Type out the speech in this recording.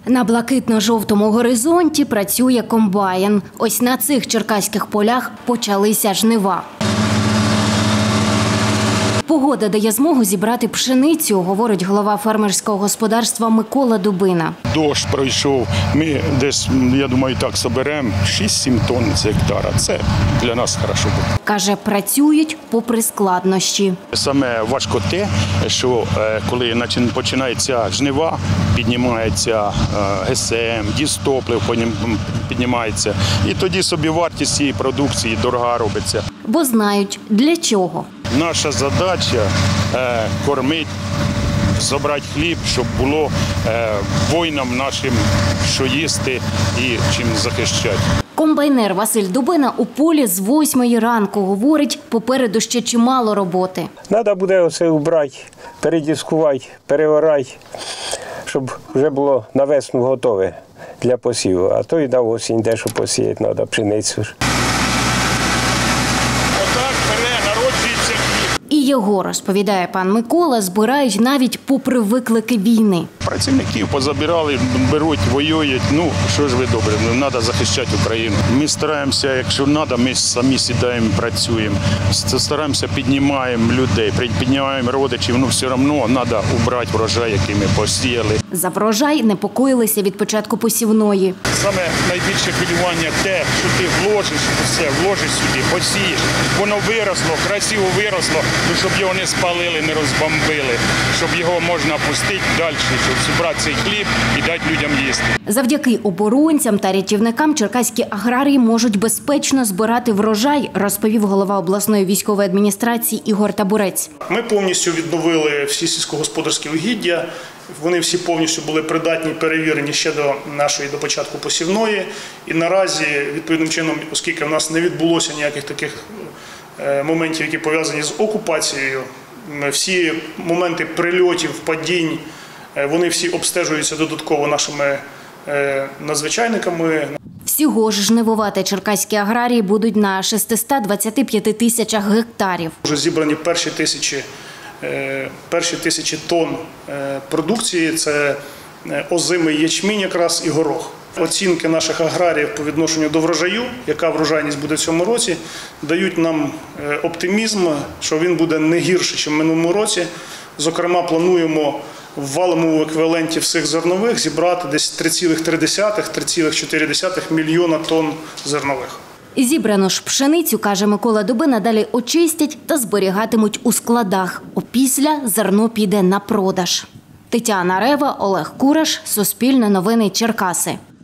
На блакитно-жовтому горизонті працює комбайн. Ось на цих черкаських полях почалися жнива. Погода дає змогу зібрати пшеницю, говорить голова фермерського господарства Микола Дубина. Дощ пройшов, ми десь, я думаю, так соберемо 6-7 тонн з гектара. Це для нас добре буде. Каже, працюють попри складнощі. Саме важко те, що коли починається жнива, піднімається ГСМ, дізтоплив піднімається. І тоді собівартість цієї продукції дорога робиться. Бо знають, для чого. Наша задача – кормити, зібрати хліб, щоб було воїнам нашим, що їсти і чим захищати. Комбайнер Василь Дубина у полі з 8 ранку. Говорить, попереду ще чимало роботи. Треба буде оце убрати, передіскувати, переорати, щоб вже було на весну готове для посіву. А то й на осінь дещо посіяти треба, пшеницю. І його, розповідає пан Микола, збирають навіть попри виклики війни. Працівників позабирали, беруть, воюють. Ну, що ж ви добре, треба захищати Україну. Ми стараємося, якщо треба, ми самі сідаємо, працюємо. Стараємося, піднімаємо людей, піднімаємо родичів, ну все одно треба убрати врожай, який ми посіяли. За врожай непокоїлися від початку посівної. Саме найбільше хвилювання те, що ти вложиш сюди, посієш, воно виросло, красиво виросло, щоб його не спалили, не розбомбили, щоб його можна пустити далі, щоб зібрати цей хліб і дати людям їсти. Завдяки оборонцям та рятівникам черкаські аграрії можуть безпечно збирати врожай, розповів голова обласної військової адміністрації Ігор Табурець. Ми повністю відновили всі сільськогосподарські угіддя. Вони всі повністю були придатні, перевірені ще до початку посівної. І наразі, відповідним чином, оскільки в нас не відбулося ніяких таких моментів, які пов'язані з окупацією, всі моменти прильотів, падінь, вони всі обстежуються додатково нашими надзвичайниками. Всього ж жнивувати черкаські аграрії будуть на 625 тисячах гектарів. Вже зібрані перші тисячі тонн продукції – це озимий ячмінь якраз і горох. Оцінки наших аграріїв по відношенню до врожаю, яка врожайність буде в цьому році, дають нам оптимізм, що він буде не гірше, ніж в минулому році. Зокрема, плануємо в валовому еквіваленті всіх зернових зібрати десь 3,3–3,4 мільйона тонн зернових. Зібрану ж пшеницю, каже Микола Дубина, далі очистять та зберігатимуть у складах. Опісля зерно піде на продаж. Тетяна Рева, Олег Кураш, Суспільне новини, Черкаси.